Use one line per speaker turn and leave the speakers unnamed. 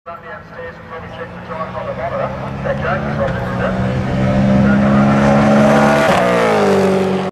Downstairs and probably check the time on the monitor. Okay.